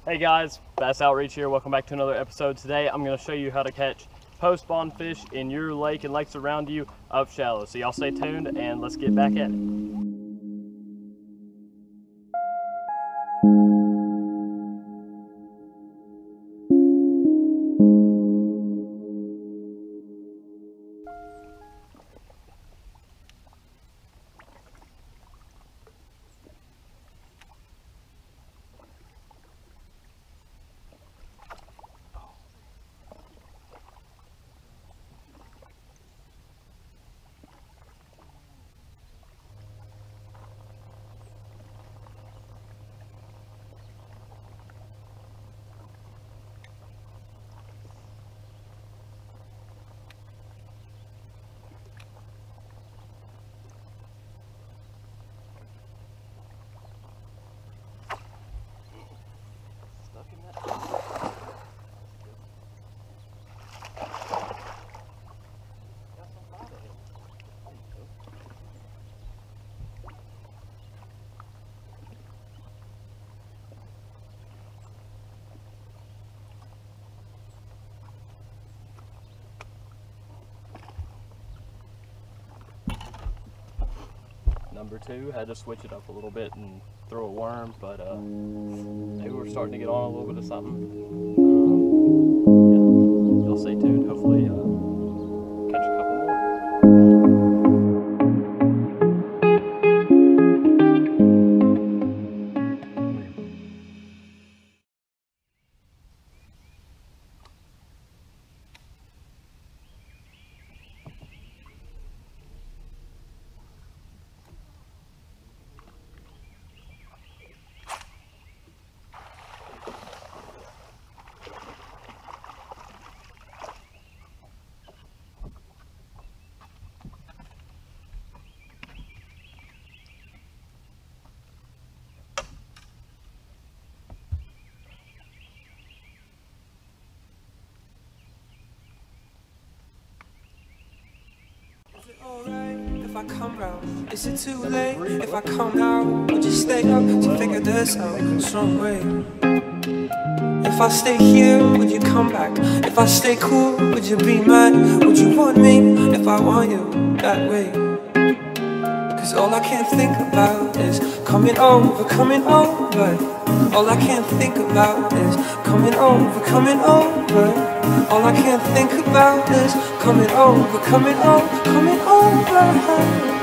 Hey guys, Bass Outreach here. Welcome back to another episode. Today I'm going to show you how to catch post-spawn fish in your lake and lakes around you up shallow. So y'all stay tuned and let's get back at it. Number two, had to switch it up a little bit and throw a worm, but maybe we're starting to get on a little bit of something. Yeah, y'all stay tuned. Hopefully catch a couple more. Is it alright if I come round? Is it too late if I come now? Would you stay up to figure this out some way? If I stay here, would you come back? If I stay cool, would you be mad? Would you want me if I want you that way? Cause all I can think about is coming over, coming over. All I can think about is coming over, coming over. All I can think about is coming over, coming over, coming over.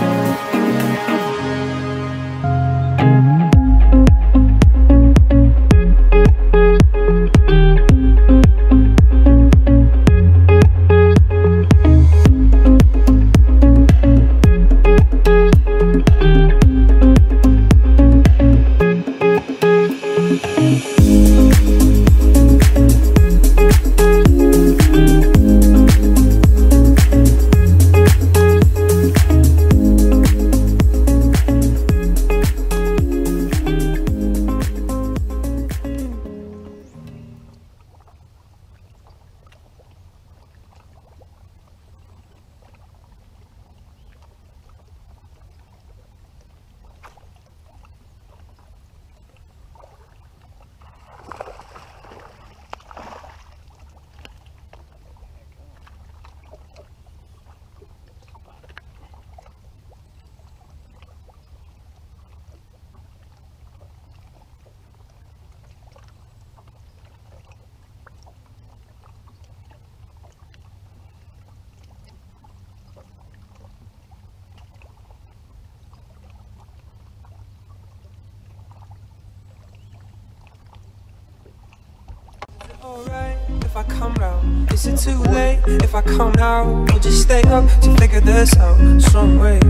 Alright, if I come round, is it too late if I come now? Would you stay up to figure this out some way?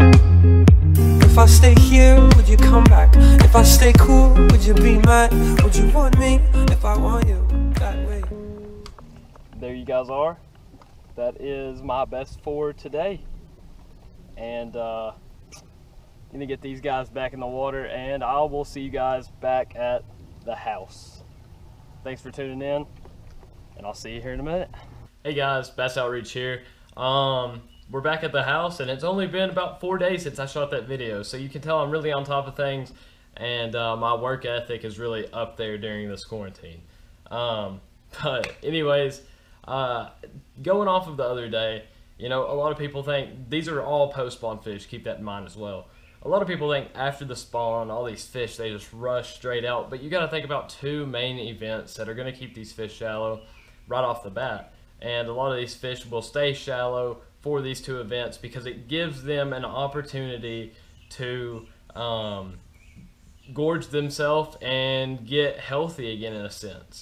If I stay here, would you come back? If I stay cool, would you be mad? Would you want me if I want you that way? There you guys are. That is my best for today. And gonna get these guys back in the water, and I will see you guys back at the house. Thanks for tuning in, and I'll see you here in a minute. Hey guys, Bass Outreach here. We're back at the house, and it's only been about 4 days since I shot that video, so you can tell I'm really on top of things. and my work ethic is really up there during this quarantine. But anyways, going off of the other day, you know, a lot of people think these are all post-spawn fish. Keep that in mind as well. A lot of people think after the spawn, all these fish, they just rush straight out. But you got to think about two main events that are going to keep these fish shallow right off the bat. And a lot of these fish will stay shallow for these two events because it gives them an opportunity to gorge themselves and get healthy again in a sense.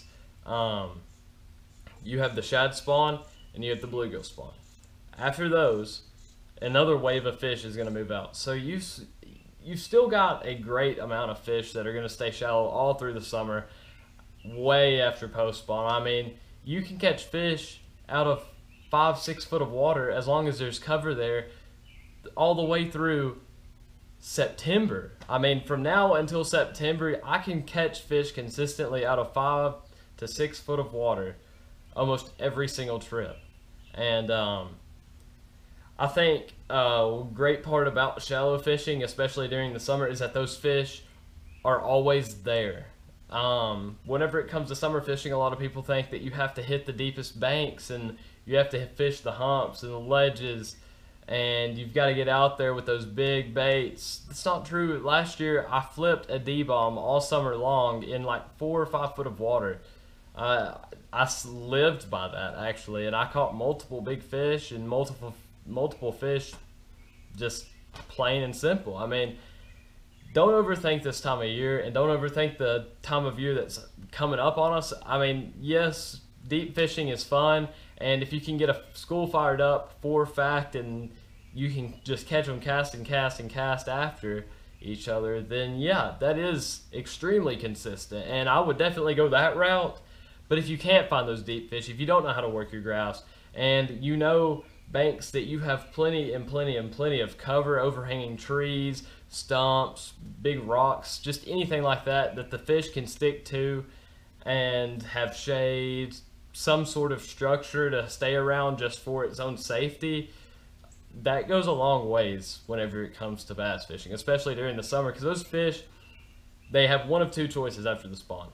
You have the shad spawn and you have the bluegill spawn. After those, another wave of fish is going to move out. So you've still got a great amount of fish that are going to stay shallow all through the summer, way after post spawn. I mean, you can catch fish out of 5-6 foot of water as long as there's cover there all the way through September. I mean, from now until September, I can catch fish consistently out of 5 to 6 foot of water almost every single trip. And I think a great part about shallow fishing, especially during the summer, is that those fish are always there. Whenever it comes to summer fishing, a lot of people think that you have to hit the deepest banks and you have to fish the humps and the ledges and you've got to get out there with those big baits. It's not true. Last year I flipped a D-bomb all summer long in like 4 or 5 foot of water. I lived by that actually, and I caught multiple big fish and multiple fish, just plain and simple. I mean, don't overthink this time of year, and don't overthink the time of year that's coming up on us. I mean, yes, deep fishing is fun, and if you can get a school fired up for fact and you can just catch them cast and cast and cast after each other, then yeah, that is extremely consistent, and I would definitely go that route. But if you can't find those deep fish, if you don't know how to work your grouse, and you know banks that you have plenty of cover, overhanging trees, stumps, big rocks, just anything like that that the fish can stick to and have shade, some sort of structure to stay around just for its own safety, that goes a long ways whenever it comes to bass fishing, especially during the summer, because those fish, they have one of two choices after the spawn.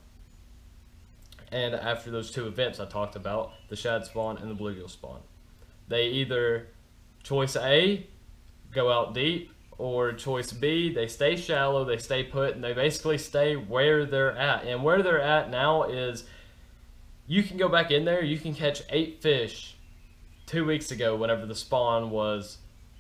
And after those two events I talked about, the shad spawn and the bluegill spawn, they either, choice A, go out deep, or choice B, they stay shallow, they stay put, and they basically stay where they're at. And where they're at now is, you can go back in there, you can catch 8 fish 2 weeks ago whenever the spawn was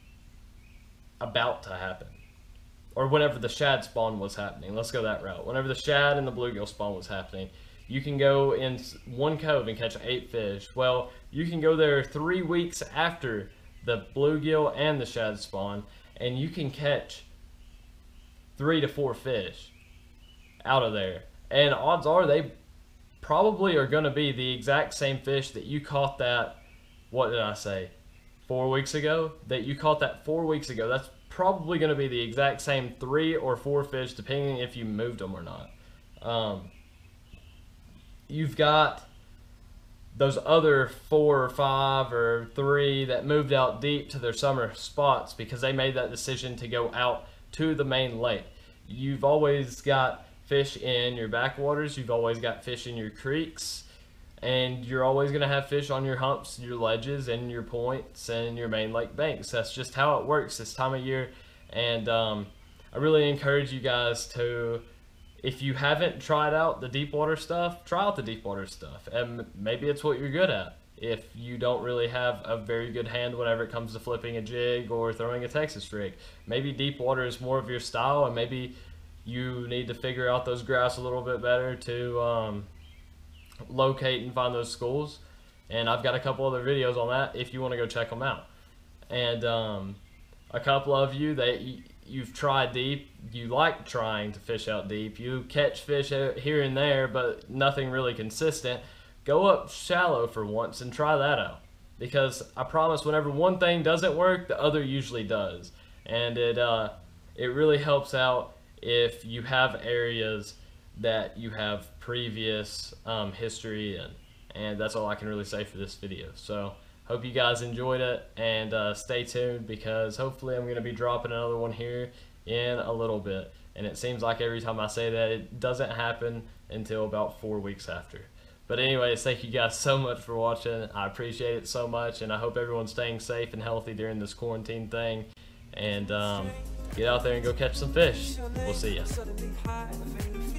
about to happen. Or whenever the shad spawn was happening. Let's go that route. Whenever the shad and the bluegill spawn was happening, you can go in one cove and catch 8 fish. Well, you can go there 3 weeks after the bluegill and the shad spawn, and you can catch 3 to 4 fish out of there. And odds are they probably are going to be the exact same fish that you caught that, what did I say, 4 weeks ago? That you caught that 4 weeks ago. That's probably going to be the exact same 3 or 4 fish, depending if you moved them or not. You've got those other 4 or 5 or 3 that moved out deep to their summer spots because they made that decision to go out to the main lake. You've always got fish in your backwaters, you've always got fish in your creeks, and you're always going to have fish on your humps, your ledges, and your points, and your main lake banks. That's just how it works this time of year. And I really encourage you guys to, if you haven't tried out the deep water stuff, try out the deep water stuff, and maybe it's what you're good at. If you don't really have a very good hand whenever it comes to flipping a jig or throwing a Texas rig, maybe deep water is more of your style, and maybe you need to figure out those grouse a little bit better to locate and find those schools. And I've got a couple other videos on that if you want to go check them out. And a couple of you that you've tried deep, you like trying to fish out deep, you catch fish here and there but nothing really consistent, go up shallow for once and try that out, because I promise whenever one thing doesn't work, the other usually does. And it really helps out if you have areas that you have previous history in. And that's all I can really say for this video. So hope you guys enjoyed it, and stay tuned, because hopefully I'm going to be dropping another one here in a little bit. and it seems like every time I say that, it doesn't happen until about 4 weeks after. But anyways, thank you guys so much for watching. I appreciate it so much, and I hope everyone's staying safe and healthy during this quarantine thing. And get out there and go catch some fish. We'll see ya.